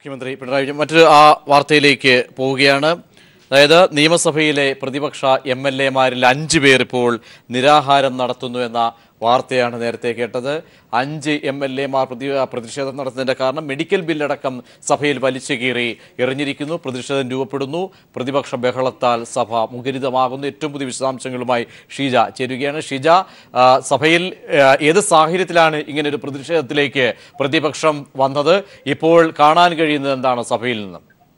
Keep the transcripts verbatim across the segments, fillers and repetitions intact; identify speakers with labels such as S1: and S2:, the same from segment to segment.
S1: മുഖ്യമന്ത്രി പിണറായി വിജയൻ മറ്റൊരു ആ വാർത്തയിലേക്ക് പോവുകയാണ്. അതായത് നിയമസഭയിലെ പ്രതിപക്ഷ എം എൽ എമാരിൽ അഞ്ച് പേർ ഇപ്പോൾ നിരാഹാരം നടത്തുന്നു എന്ന വാർത്തയാണ് നേരത്തെ കേട്ടത്. അഞ്ച് എം എൽ എമാർ പ്രതി പ്രതിഷേധം നടത്തുന്നതിന്റെ കാരണം മെഡിക്കൽ ബില്ലടക്കം സഭയിൽ വലിച്ചു കീറി എറിഞ്ഞിരിക്കുന്നു. പ്രതിഷേധം രൂപപ്പെടുന്നു. പ്രതിപക്ഷ ബഹളത്താൽ സഭ മുഖരിതമാകുന്നു. ഏറ്റവും പുതിയ വിശദാംശങ്ങളുമായി ഷീജ ചേരുകയാണ്. ഷീജ, സഭയിൽ ഏത് സാഹചര്യത്തിലാണ് ഇങ്ങനൊരു പ്രതിഷേധത്തിലേക്ക് പ്രതിപക്ഷം വന്നത്? ഇപ്പോൾ കാണാൻ കഴിയുന്നത് എന്താണ് സഭയിൽ നിന്ന്?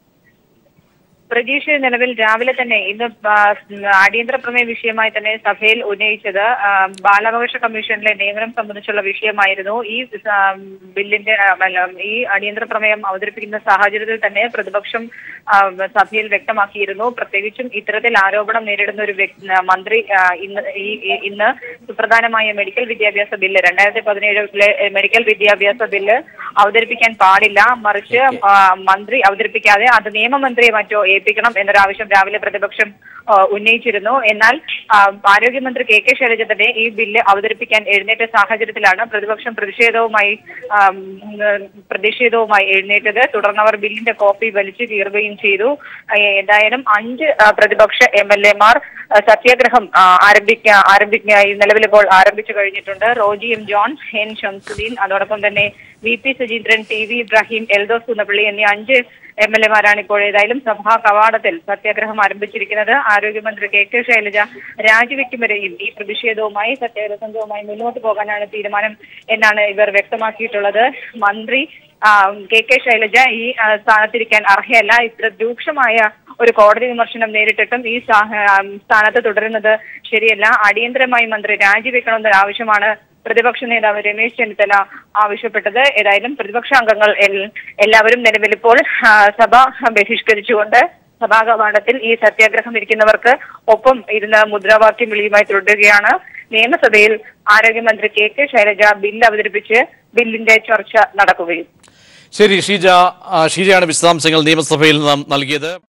S2: പ്രതീക്ഷ നിലവിൽ രാവിലെ തന്നെ ഇന്ന് അടിയന്തര പ്രമേയ വിഷയമായി തന്നെ സഭയിൽ ഉന്നയിച്ചത് ബാലാവകാശ കമ്മീഷനിലെ നിയമനം സംബന്ധിച്ചുള്ള വിഷയമായിരുന്നു. ഈ ബില്ലിന്റെ ഈ അടിയന്തര പ്രമേയം അവതരിപ്പിക്കുന്ന സാഹചര്യത്തിൽ തന്നെ പ്രതിപക്ഷം സഭയിൽ വ്യക്തമാക്കിയിരുന്നു. പ്രത്യേകിച്ചും ഇത്തരത്തിൽ ആരോപണം നേരിടുന്ന ഒരു മന്ത്രി ഇന്ന് ഇന്ന് സുപ്രധാനമായ മെഡിക്കൽ വിദ്യാഭ്യാസ ബില്ല് രണ്ടായിരത്തി പതിനേഴിലെ മെഡിക്കൽ വിദ്യാഭ്യാസ ബില്ല് അവതരിപ്പിക്കാൻ പാടില്ല, മറിച്ച് മന്ത്രി അവതരിപ്പിക്കാതെ അത് നിയമമന്ത്രിയെ മറ്റോ ഏൽപ്പിക്കണം എന്നൊരാവശ്യം രാവിലെ പ്രതിപക്ഷം ഉന്നയിച്ചിരുന്നു. എന്നാൽ ആരോഗ്യമന്ത്രി കെ കെ ശൈലജ തന്നെ ഈ ബില്ല് അവതരിപ്പിക്കാൻ എഴുന്നേറ്റ സാഹചര്യത്തിലാണ് പ്രതിപക്ഷം പ്രതിഷേധവുമായി പ്രതിഷേധവുമായി എഴുന്നേറ്റത്. തുടർന്ന് അവർ ബില്ലിന്റെ കോപ്പി വലിച്ചു കീറുകയും ചെയ്തു. ഏതായാലും അഞ്ച് പ്രതിപക്ഷ എം എൽ എമാർ സത്യാഗ്രഹം ആരംഭിക്ക ആരംഭിക്ക നിലവിലിപ്പോൾ ആരംഭിച്ചു കഴിഞ്ഞിട്ടുണ്ട്. Roji M John, N Shamsuddin, അതോടൊപ്പം തന്നെ V P Sujeendran, T V Ibrahim, Eldhose Kunnappilly എന്നീ അഞ്ച് എം എൽ എമാരാണ് ഇപ്പോൾ ഏതായാലും സഭാ കവാടത്തിൽ സത്യാഗ്രഹം ആരംഭിച്ചിരിക്കുന്നത്. ആരോഗ്യമന്ത്രി കെ കെ ശൈലജ രാജിവെക്കും വരെയും ഈ പ്രതിഷേധവുമായി സത്യാഗ്രഹവുമായി മുന്നോട്ട് പോകാനാണ് തീരുമാനം എന്നാണ് ഇവർ വ്യക്തമാക്കിയിട്ടുള്ളത്. മന്ത്രി കെ കെ ശൈലജ ഈ സ്ഥാനത്തിരിക്കാൻ അർഹയല്ല. ഇത്ര രൂക്ഷമായ ഒരു കോടതി വിമർശനം നേരിട്ടിട്ടും ഈ സ്ഥാനത്ത് തുടരുന്നത് ശരിയല്ല. അടിയന്തരമായി മന്ത്രി രാജിവെക്കണമെന്നൊരു ആവശ്യമാണ് പ്രതിപക്ഷ നേതാവ് രമേശ് ചെന്നിത്തല ആവശ്യപ്പെട്ടത്. ഏതായാലും പ്രതിപക്ഷ അംഗങ്ങൾ എല്ലാവരും നിലവിലിപ്പോൾ സഭ ബഹിഷ്കരിച്ചുകൊണ്ട് സഭാ കവാടത്തിൽ ഈ സത്യാഗ്രഹം ഇരിക്കുന്നവർക്ക് ഒപ്പം ഇരുന്ന് മുദ്രാവാക്യം വിളിയുമായി തുടരുകയാണ്. നിയമസഭയിൽ ആരോഗ്യമന്ത്രി കെ കെ ശൈലജ ബില്ല് അവതരിപ്പിച്ച് ബില്ലിന്റെ ചർച്ച നടക്കുകയും.
S1: ശരി ഷീജ, ഷീജയാണ് വിശദാംശങ്ങൾ നിയമസഭയിൽ നാം നൽകിയത്.